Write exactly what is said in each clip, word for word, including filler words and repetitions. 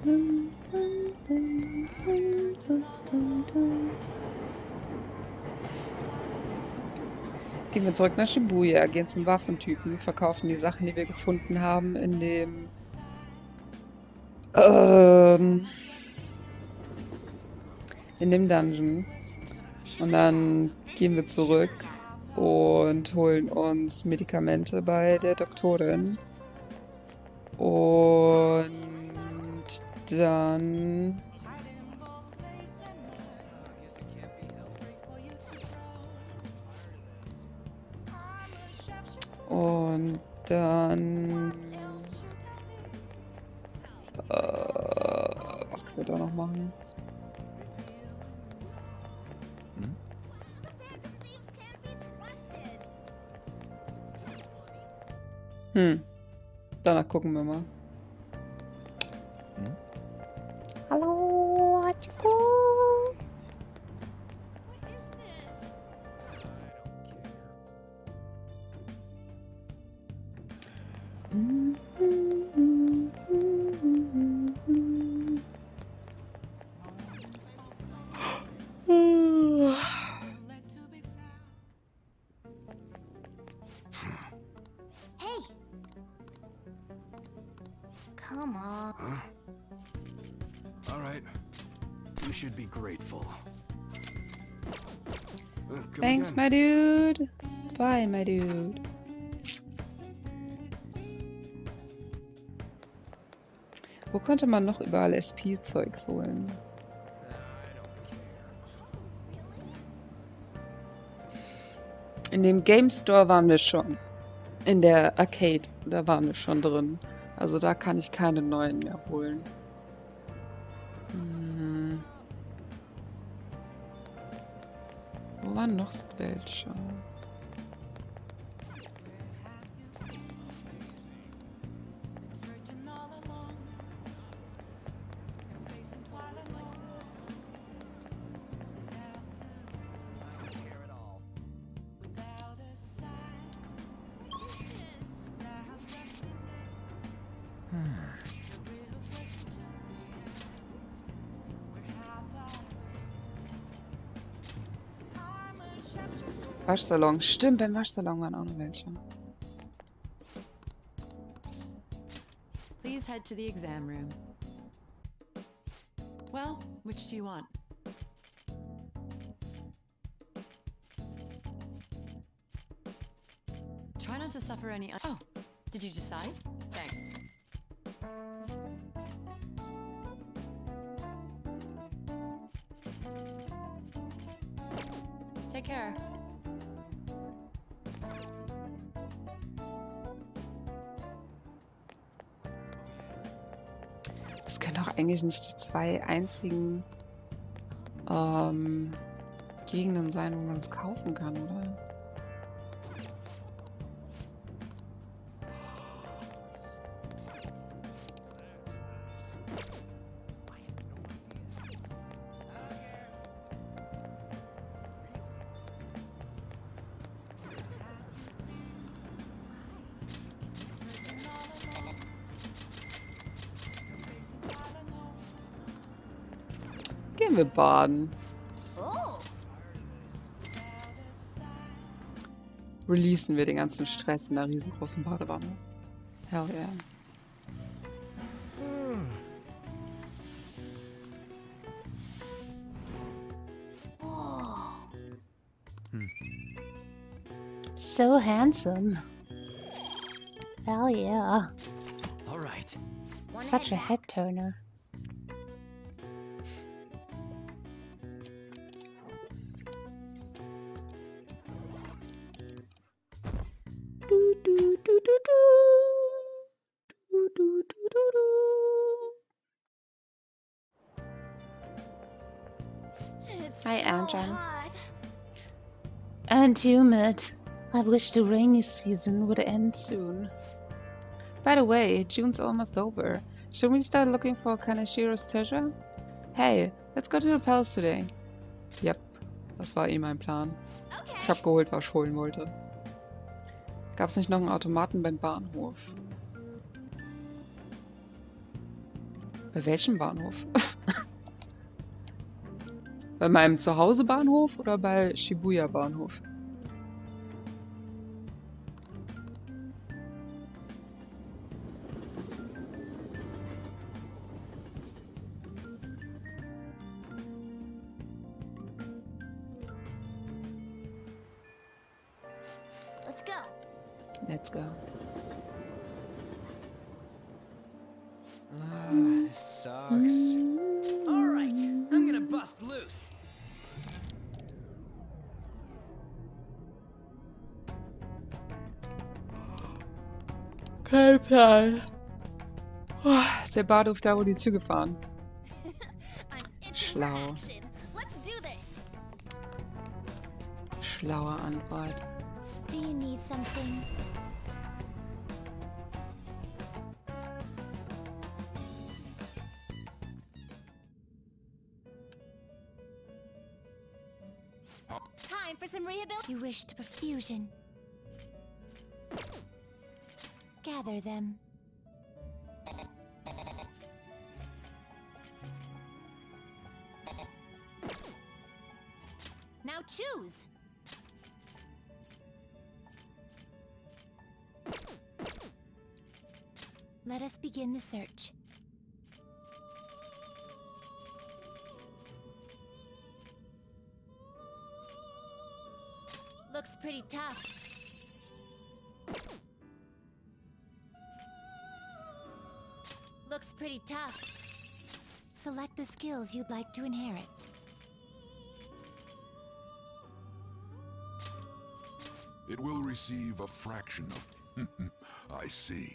Gehen wir zurück nach Shibuya, gehen zum Waffentypen, verkaufen die Sachen, die wir gefunden haben in dem ähm, in dem Dungeon. Und dann gehen wir zurück und holen uns Medikamente bei der Doktorin. Und dann und dann äh, was können wir da noch machen? Hm. Danach gucken wir mal. Hm? Hallo, Hachiko. Come on. Huh? All right. You should be grateful. Uh, come Thanks, again. my dude. Bye, my dude. Wo konnte man noch überall S P-Zeugs holen? In dem Game Store waren wir schon. In der Arcade, da waren wir schon drin. Also da kann ich keine neuen mehr holen. Hm. Wo waren noch welche? Waschsalon. Stimmt, beim Waschsalon waren auch noch welche. Please head to the exam room. Well, which do you want? Try not to suffer any. Oh, did you decide? Thanks. Take care. Das können doch eigentlich nicht die zwei einzigen ähm, Gegenden sein, wo man es kaufen kann, oder? Gehen wir baden. Oh. Releasen wir den ganzen Stress in der riesengroßen Badewanne. Hell yeah. Oh. So handsome. Hell yeah. All right. One Such a head head turner. Du, du, du, du, du. Du, du, du, du, du. It's Hi, so Anjan. hot. And humid. I wish the rainy season would end soon. By the way, June's almost over. Should we start looking for Kanashiro's treasure? Hey, let's go to the palace today. Yep, das war eh mein Plan. Ich hab geholt, was ich holen wollte. Gab's nicht noch einen Automaten beim Bahnhof? Bei welchem Bahnhof? Bei meinem Zuhause-Bahnhof oder bei Shibuya-Bahnhof? Let's go. Let's go. Ah, this sucks. All right, I'm gonna bust loose. Kein Plan. Oh, der Bahnhof da, wo die Züge fahren. I'm itching for Schlau. action. Let's do this. Schlaue Antwort. Do you need something? Time for some rehabilitation. You wish to perfusion. Gather them. Now choose. Let us begin the search. Looks pretty tough. Looks pretty tough. Select the skills you'd like to inherit. It will receive a fraction of... I see.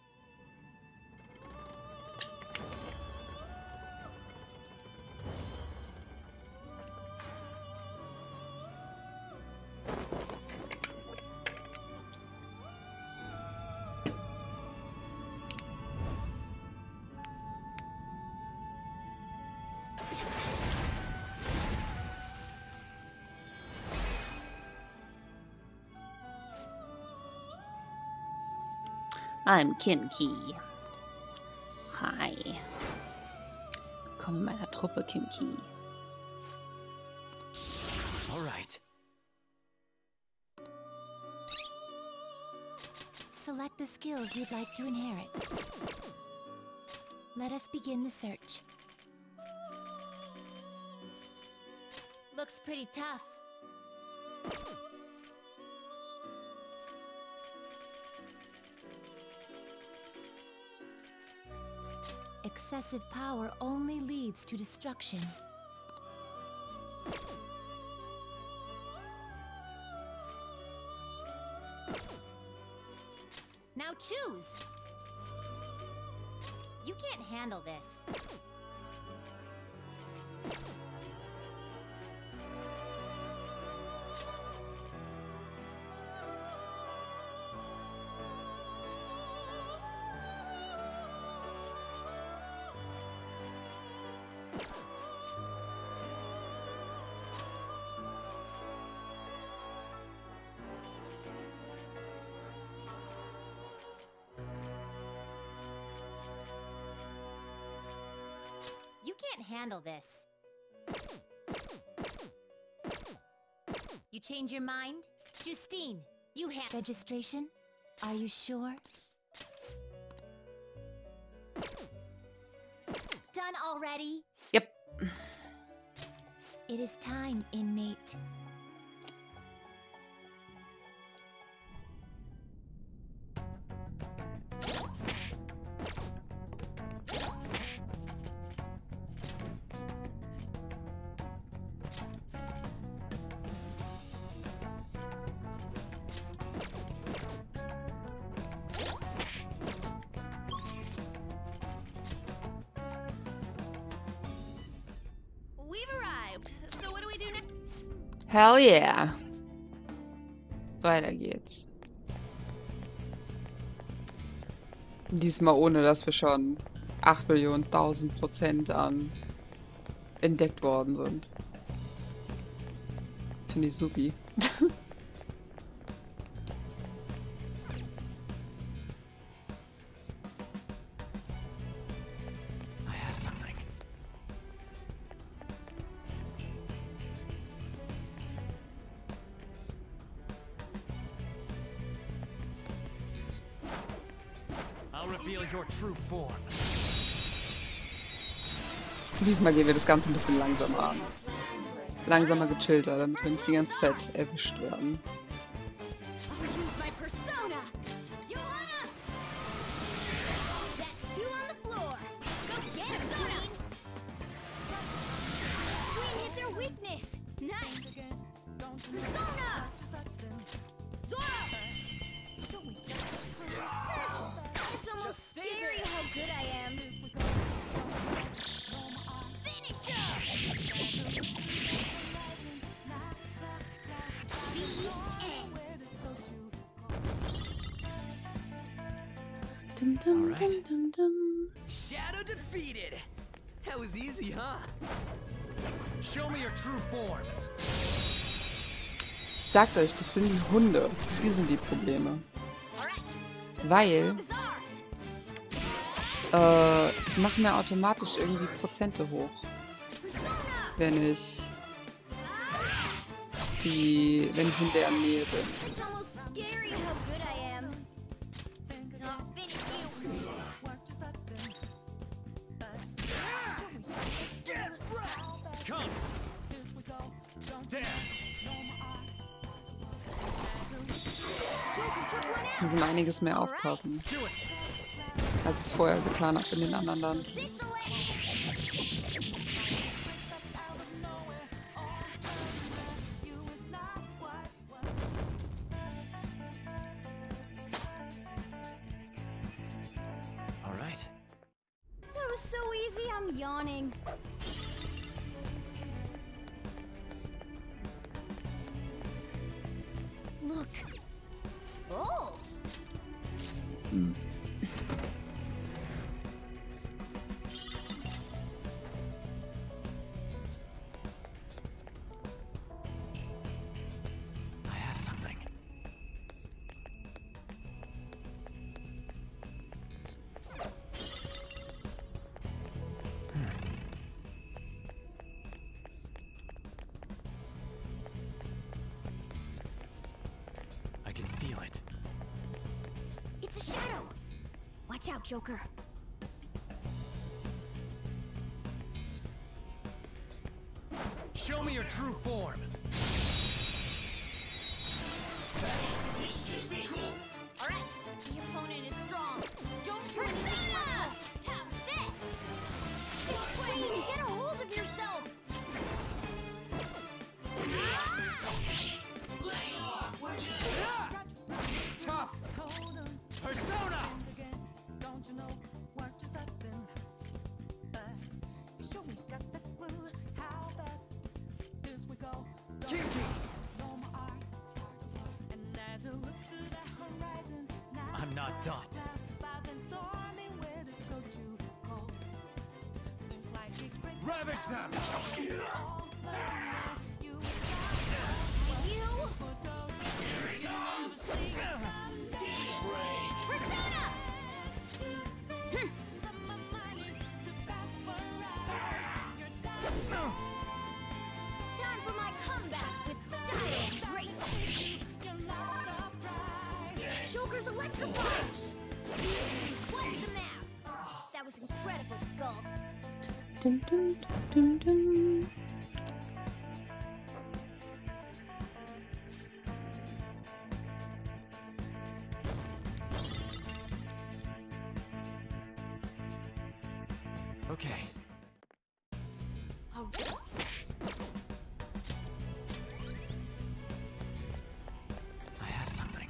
I'm Kinki. Hi. Komm in meiner Truppe, Kinki. All right. Select the skills you'd like to inherit. Let us begin the search. Looks pretty tough. Excessive power only leads to destruction. Now choose! You can't handle this. You can't handle this. You change your mind? Justine, you have registration? Are you sure? Done already? Yep. It is time, inmate. We've arrived. So what do we do next? Hell yeah. Weiter geht's. Diesmal ohne, dass wir schon acht Millionen tausend Prozent an entdeckt worden sind. Finde ich supi. I reveal your true form. Diesmal gehen wir das Ganze ein bisschen langsamer an. Langsamer, gechillter, damit wir nicht die ganze Zeit erwischt werden. I'll use my persona. Johanna! That's two on the floor. Go get him, Queen! Queen hit their weakness. Nice. Persona! Zora! It's almost scary how good I am. Finish him! Dum dum All right. dum dum dum. Shadow defeated. That was easy, huh? Show me your true form. Ich sagte euch, das sind die Hunde. Die sind die Probleme. Weil äh, ich mache mir automatisch irgendwie Prozente hoch, wenn ich die, wenn ich in deren Nähe bin. It's almost scary how good I am. I'll finish you. Get wrecked. Come. There. Ich muss um einiges mehr aufpassen, Do it. als ich es vorher getan habe in den anderen Land. This'll All right. That was so easy, I'm yawning. Look. Oh. Hm. I have something. I can feel it. It's a shadow. Watch out, Joker. Show me your true form. All right. The opponent is strong. Don't do anything. How's this? Queen, get a hold of yourself. Tough. Persona. Kinky. I'm not done. Ravage them. You? Persona! Hm. Time for my comeback with style and grace. Joker's electrified. What's the map? That was incredible, Skull. Dum dum dum dum dum. Okay. I have something.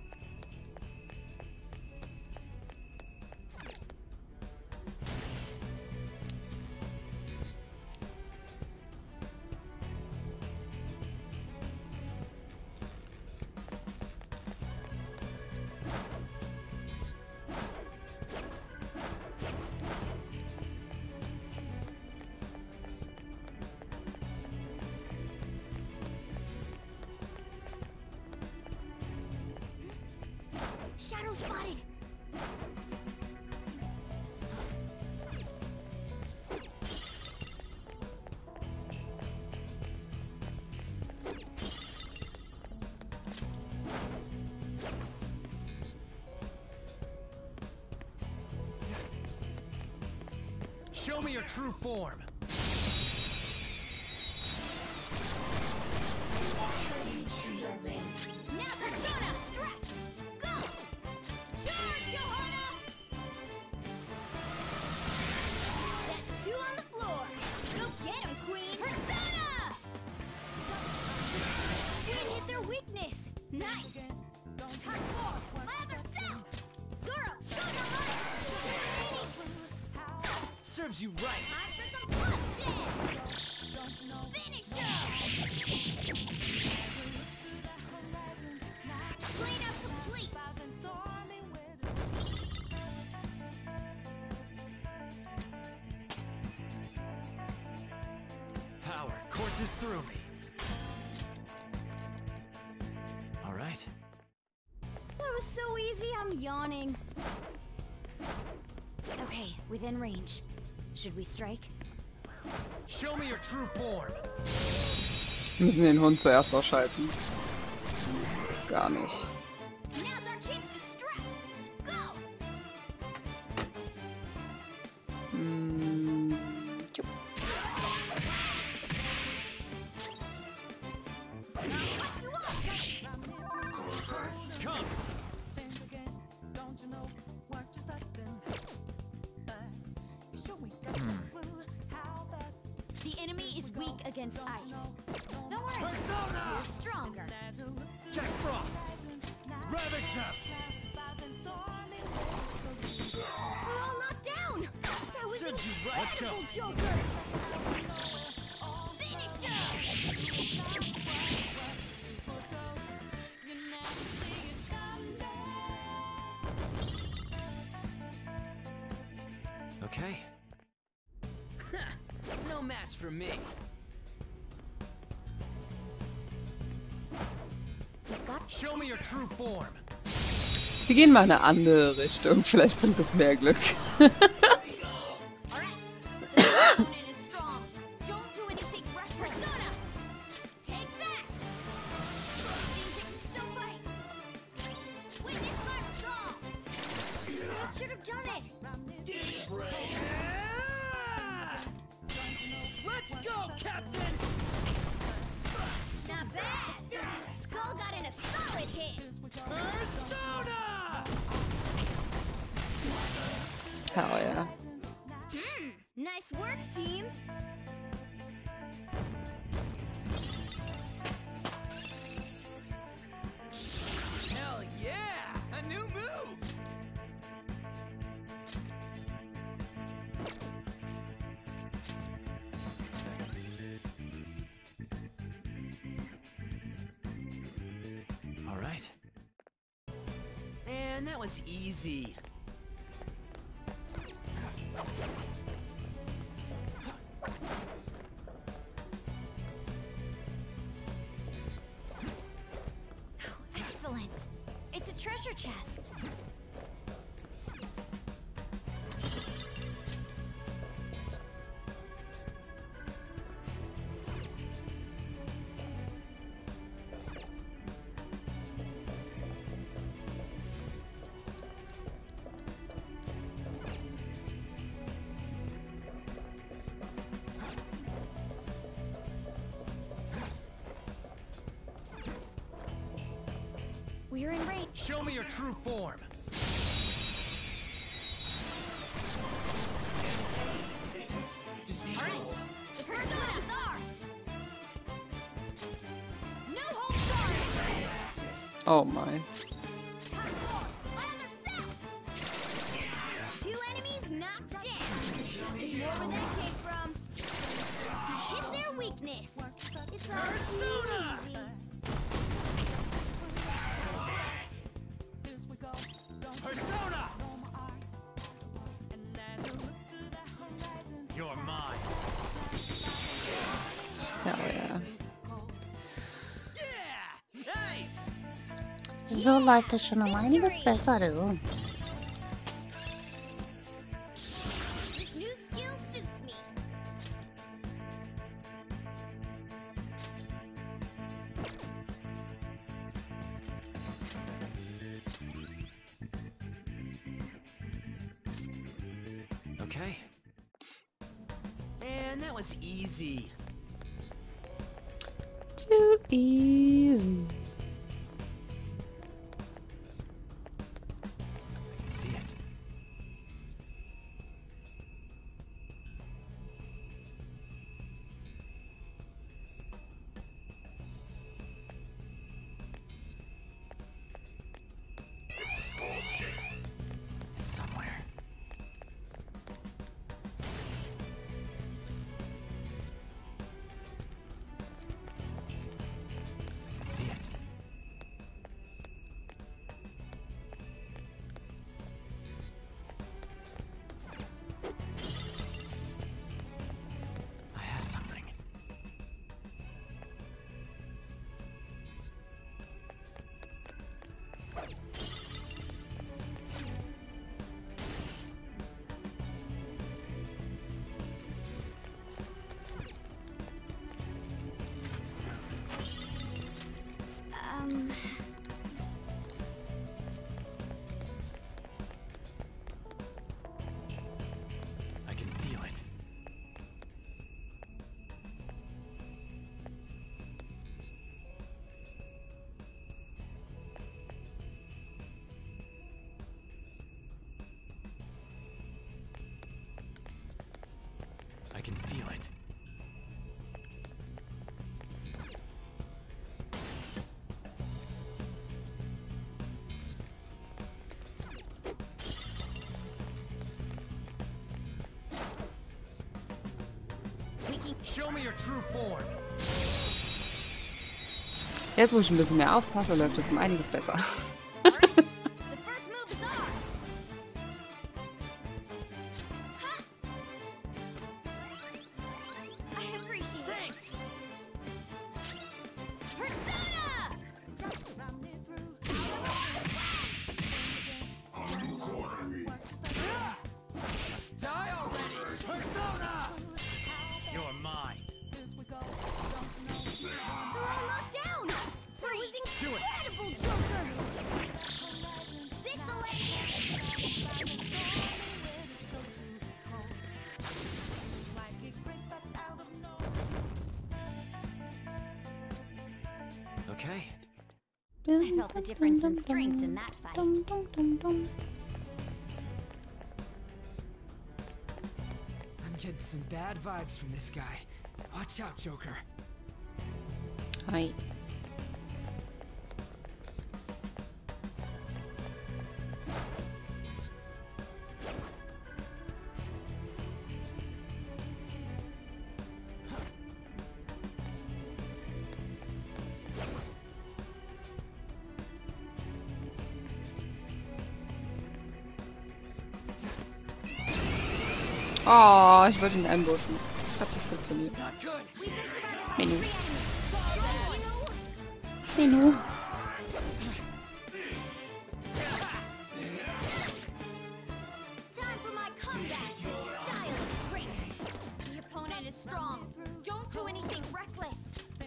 Shadow spotted. Show me your true form. Now Persona, strike! Go! Charge, Johanna! That's two on the floor. Go get him, Queen! Persona! Queen hit their weakness. Nice. Cut four. My other self. Zoro, show them Serves you right. Time for some bloodshed. Finish him. Cleanup complete. Power courses through me. All right. That was so easy, I'm yawning. Okay, within range. Should we strike? Show me your true form. Wir müssen den Hund zuerst ausschalten. Gar nicht. Now's our chance to strike. Go! Hm, jupp. Cut you off! Come. The enemy is weak against ice. Don't worry, Persona! you're stronger. Jack Frost. Ravage them. We're all knocked down. That was Serves you right. Let's go. incredible, Joker. Finish him. Okay. No match for me. Show me your true form. Wir gehen mal in eine andere Richtung. Vielleicht bringt das mehr Glück. All right. The opponent is strong. Don't do anything rash. Persona. Take that. Things so fight. Witness my resolve. We should have done it. Let's go, Captain! Not bad. Skull got in a solid hit. Persona! Hell yeah. Hmm. Nice work, team. Hell yeah! A new move! All right. Man, that was easy. Excellent. It's a treasure chest. We're in range. Show me your true form. All right. The Persona's ours. No holds barred. Oh my. Two enemies knocked down. There's more where that came from. Hit their weakness. It's all Persona! too easy. Persona! You're mine. Hell yeah. Yeah! Nice! So läuft das schon um einiges besser, du. This new skill suits me. Okay. man, that was easy. Too easy. I can see it. It's somewhere. I can see it. I have something. Um. I can feel it. I can feel it. We can. Show me your true form. Jetzt, wo ich ein bisschen mehr aufpasse, läuft es um einiges besser. The first move is ours. Huh? I appreciate it. Thanks. Persona! Must die already. Persona! You're mine. We're all knocked down. Freeze! Do it. Incredible, Joker. This'll end you. Okay. I felt the difference in strength in that fight. Dum, dum, dum, dum. I'm getting some bad vibes from this guy. Watch out, Joker. Hi. Oh, ich wollte ihn ambushen. Hat nicht funktioniert. Not good. Menü. Menü. Time for my comeback. Style is great. The opponent is strong. Don't do anything reckless.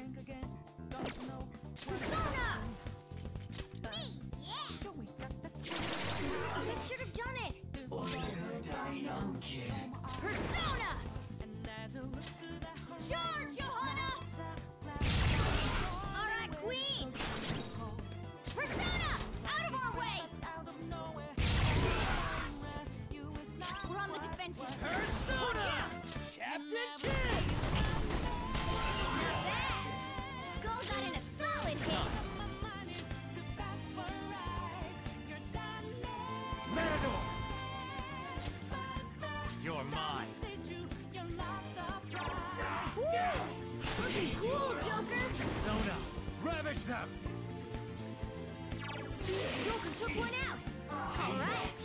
Persona! Me, yeah! I should have done it. Persona! Charge, Johanna! Alright, Queen! Persona! Out of our way! We're on the defensive. Persona! Captain Kidd! Not bad. Skull got in a solid hit. Matador! You're mine. Woo! Looking cool, Joker! Persona! Ravage them! Joker took one out. Alright.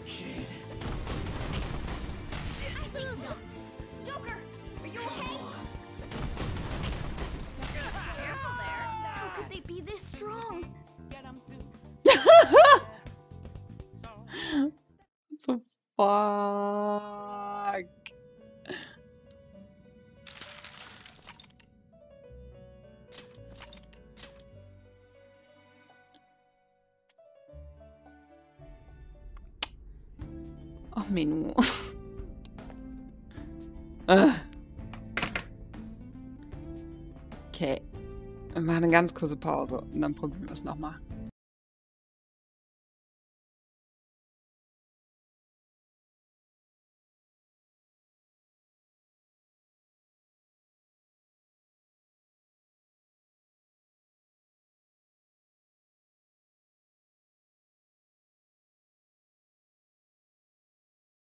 I think not. Joker, are you okay? Careful there. How could they be this strong? The fuck? Oh, Menü. äh. Okay. Wir machen eine ganz kurze Pause und dann probieren wir es nochmal.